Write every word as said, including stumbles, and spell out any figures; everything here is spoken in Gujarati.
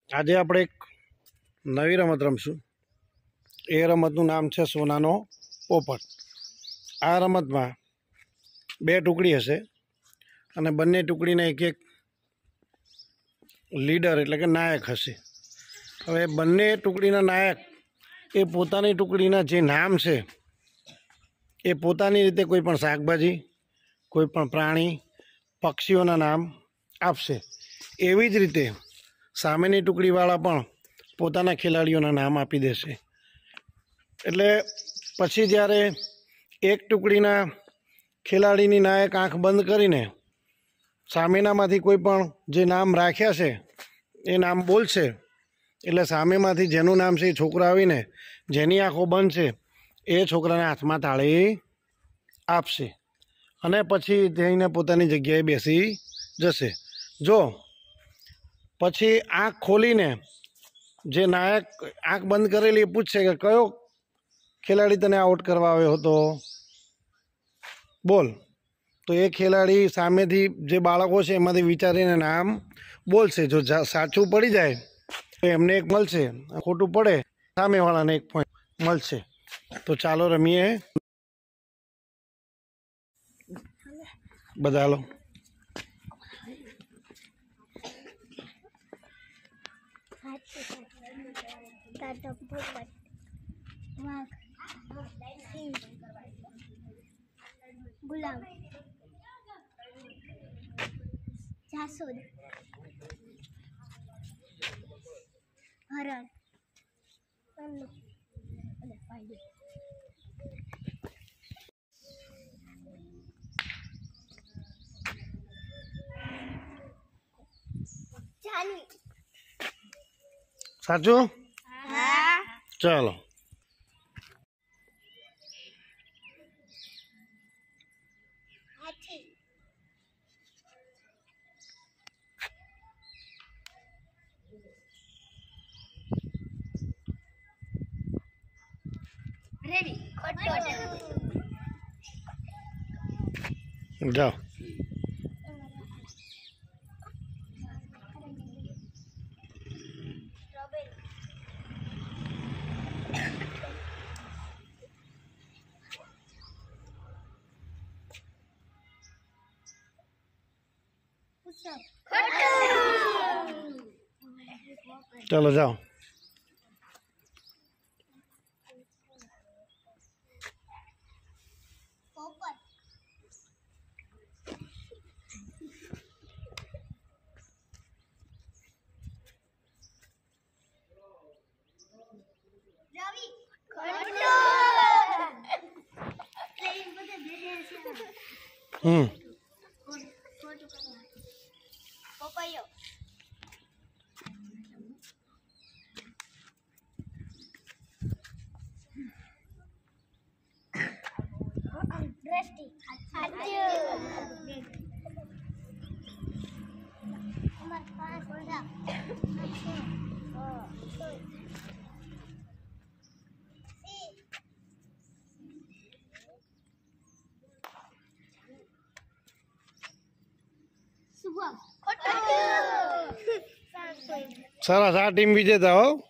આજે આપણે એક નવી રમત રમશું। એ રમતનું નામ છે સોનાનો પોપટ। આ રમતમાં બે ટુકડી હશે અને બંને ટુકડીના એક એક લીડર એટલે કે નાયક હશે। હવે બંને ટુકડીના નાયક એ પોતાની ટુકડીના જે નામ છે એ પોતાની રીતે કોઈ પણ શાકભાજી, કોઈ પણ પ્રાણી, પક્ષીઓના નામ આપશે। એવી જ રીતે સામેની ટુકડીવાળા પણ પોતાના ખેલાડીઓના નામ આપી દેશે। એટલે પછી જ્યારે એક ટુકડીના ખેલાડીની નાયક આંખ બંધ કરીને સામેનામાંથી કોઈ પણ જે નામ રાખ્યા છે એ નામ બોલશે, એટલે સામેમાંથી જેનું નામ છે એ છોકરો આવીને જેની આંખો બંધ છે એ છોકરાના હાથમાં તાળી આપશે અને પછી જઈને પોતાની જગ્યાએ બેસી જશે। જો પછી આંખ ખોલીને જે નાયક આંખ બંધ કરેલી એ પૂછશે કે કયો ખેલાડી તને આઉટ કરવા આવ્યો હતો, બોલ। તો એ ખેલાડી સામેથી જે બાળકો છે એમાંથી વિચારીને નામ બોલશે। જો સાચું પડી જાય તો એમને એક મળશે, ખોટું પડે સામેવાળાને એક પોઈન્ટ મળશે। તો ચાલો રમીએ। બધા લો गुलाब, जासूद, हरण, जानी। साचू? हाँ। चलो हाथी, रेडी, जाओ। चलो जाओ। रवि, हम्म पपैयो, दृष्टि, हाथी, नंबर पाँच बोला, सुबह, सरस। आ टीम विजेता हो।